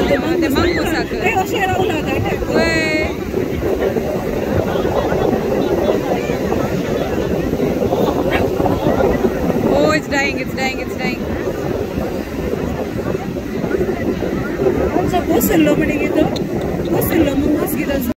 the mongoose. Oh, it's dying, it's dying, it's dying. So, what's the mongoose?